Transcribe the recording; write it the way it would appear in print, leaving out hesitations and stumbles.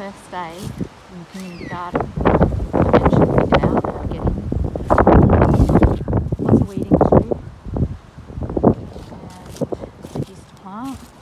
first day in the community garden. Eventually get out and get in. Lots of weeding to do and veggies to plant.